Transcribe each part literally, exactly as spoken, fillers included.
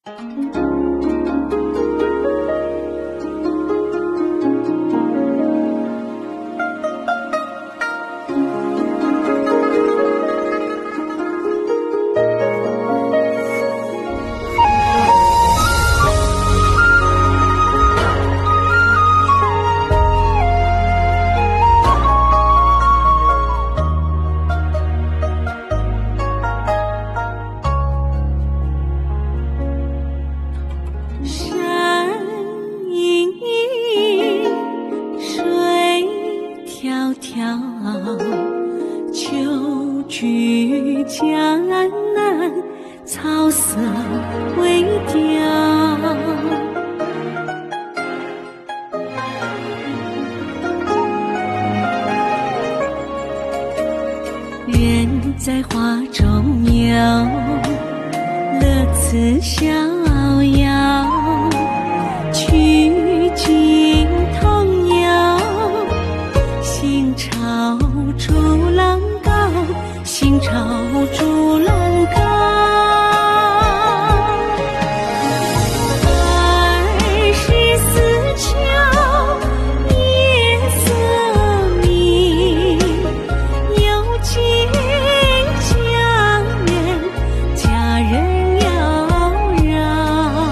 秋菊江南，草色微调。人在花中游，乐此逍遥。曲径通幽，心潮逐浪高，心潮逐浪高。二十四秋，夜色明，有情家人，家人悠绕。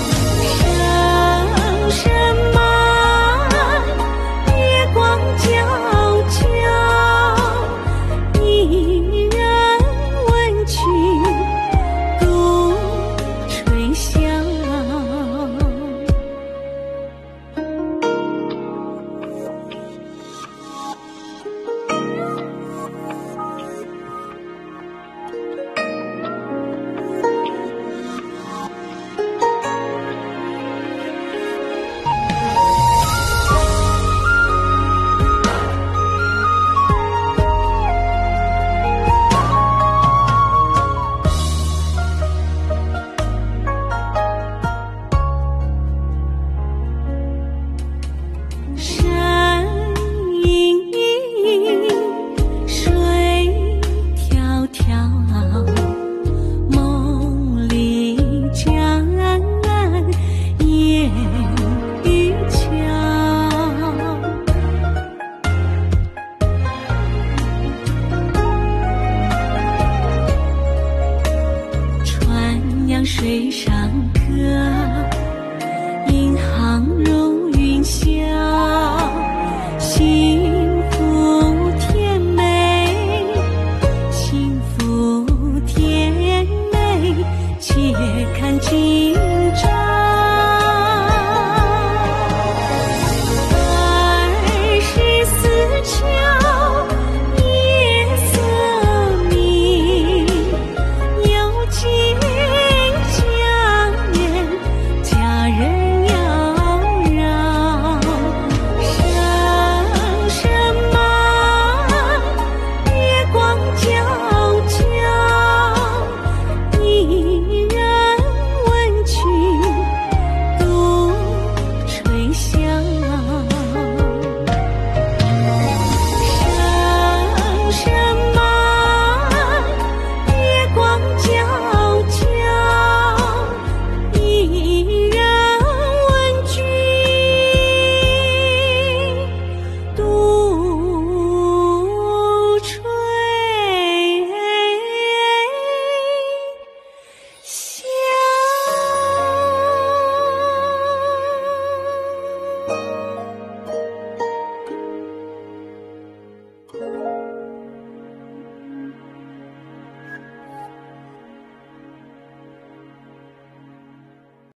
声声慢，月光皎皎，一人闻曲独吹箫。山隐隐，水迢迢，梦里江岸，烟雨桥。船扬水上歌，银行如云霄。幸福甜美，幸福甜美，且看今